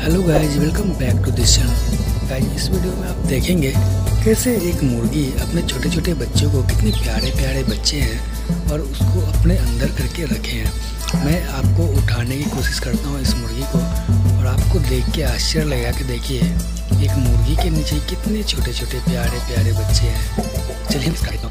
Hello guys, welcome back to this channel. Guys, इस video में आप देखेंगे कैसे एक मुर्गी अपने छोटे छोटे बच्चों को, कितने प्यारे प्यारे बच्चे हैं और उसको अपने अंदर करके रखे हैं। मैं आपको उठाने की कोशिश करता हूँ इस मुर्गी को और आपको देख के आश्चर्य लगा कि देखिए एक मुर्गी के नीचे कितने छोटे छोटे प्यारे प्यारे बच्चे हैं। चलिए स्टार्ट करते हैं।